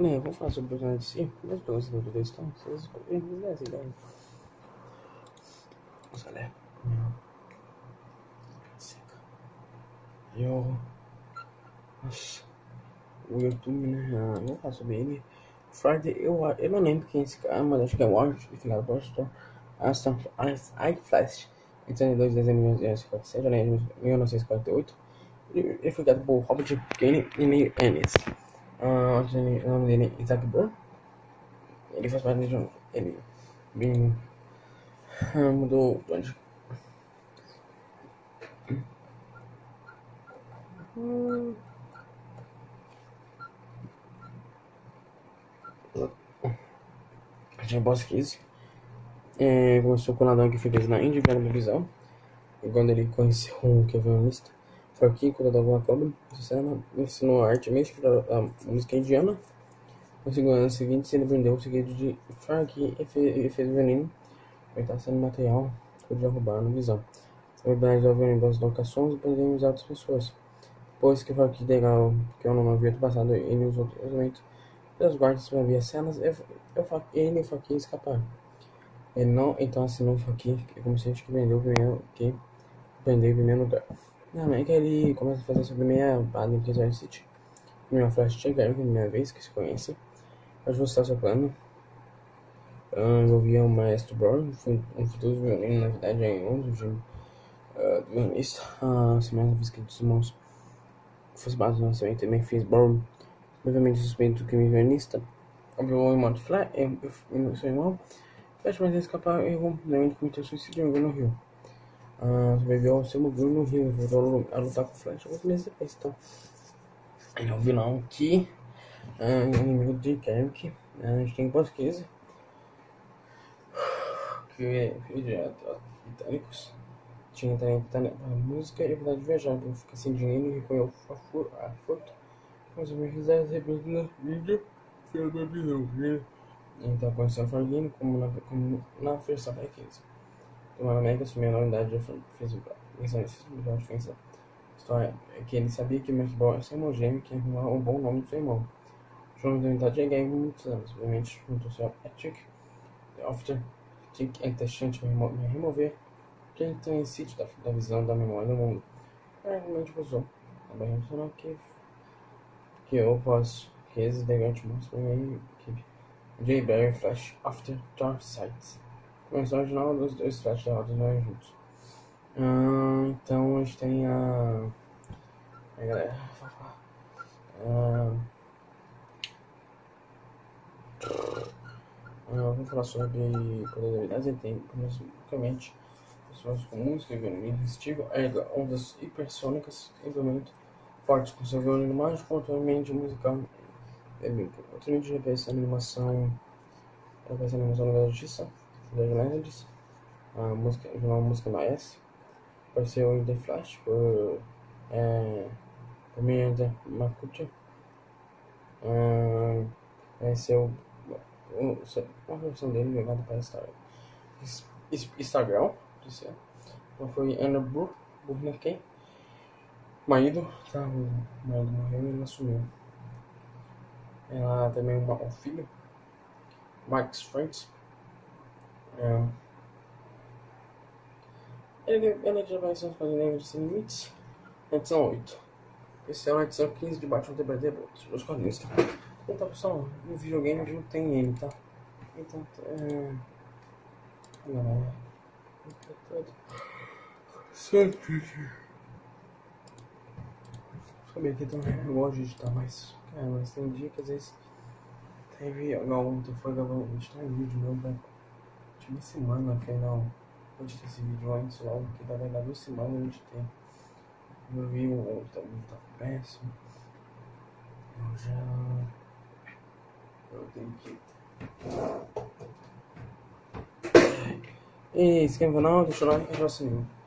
né? Vamos falar sobre o personagem de si. Mas eu gostei do texto, então vocês me dão essa ideia. Vamos ler. Eu. Nossa. O YouTube, né? Vamos falar sobre ele. Friday, eu não lembro quem é esse cara, mas acho que é o Ward, final do Aston iFlash. Em 32 de dezembro de 1947, né, 1948. Ele foi criado por Robert Kane e Neil Ennis. O nome dele é Isaac Burr. Ele faz parte de ele bem mudou onde tinha Boss Kiss. Começou com o nadão que foi preso na Índia, vendo visão. E quando ele conheceu um que é violinista, foi aqui quando alguma cobra, ensinou a arte mística da música indiana. No segundo ano seguinte, ele aprendeu o segredo de Farki e fez o violino. Ele está sendo material que podia roubar na visão. A habilidade do violino das locações e poderia usar outras pessoas. Depois que Farki legal, que eu não havia passado, ele usou outro elemento. Os guardas para ver as cenas, ele e o Farki escaparam. Ele não então assinou o Farki, como se a gente que vendeu o primeiro lugar. Na América ele começa a fazer sua primeira parada em Kansas City. Primeira flash chega, a primeira vez que se conhece. Para ajustar seu plano, envolvia o maestro Brown, um futuro violino, na verdade é um dos do violinista. A semana vez que dos irmãos fosse base no lançamento, também fez Brown, obviamente suspeito do crime violinista. Abriu o irmão de Flash, seu irmão. Flash, mas ele escapar, errou, realmente cometeu suicídio e no Rio. Sobreviveu ao seu lugar no Rio e voltou a lutar com o Flash alguns meses depois. Então, ele é um vilão que inimigo de Kerrick. A gente tem Boss Kiss, que é filho de britânicos. Tinha também a música e a vontade de viajar, para ficar sem dinheiro e recolheu a furto. Mas o quiser receber na mídia, foi uma visão, né? Então, conheceu a Farguino como na versão da 15. Tomando América assumiu a novidade fez a diferença. A história é que ele sabia que o Macball é seu irmão gêmeo, que arrumava um bom nome do seu irmão. João da unidade é gay há muitos anos, obviamente, juntou-se ao Ethic, After, Think é interessante remover quem tem sítio da visão da memória do mundo. Realmente usou. Também mencionou que eu posso, que esse elegante mostra a minha equipe. J. Barry Flash After Dark Sides. Começou a original dos dois Flash da Roda nós juntos. Então a gente tem a galera. Vamos falar sobre poder de habilidades. Ele tem, basicamente, pessoas comuns que violino resistivo, erga ondas hipersônicas, implemento fortes com seu violino mágico, controle musical. Outro vídeo repete a animação da Justiça, da Legends, uma música na S. Apareceu em The Flash por Miranda Makucha. Apareceu uma versão dele jogada para Instagram. Então foi Anna Burnaken. Marido, tá? O marido morreu e ele assumiu. Ela também um filho, Max Franks. Ele já vai ser um quadrinho de Sem Limites, edição 8. Esse é uma edição 15 de Batman TBD, os quadrinhos. Então, pessoal, no videogame não tem ele, tá? Então, galera, sabia que também eu gosto de editar, mas tem dia que às vezes teve ontem foi editar um vídeo meu, né? Tinha uma semana, falei, não, vou editar esse vídeo antes logo, porque vai dar 2 semanas eu editei. Eu vi o tá péssimo. Eu tenho que. E se quer ver não, deixa o like e já se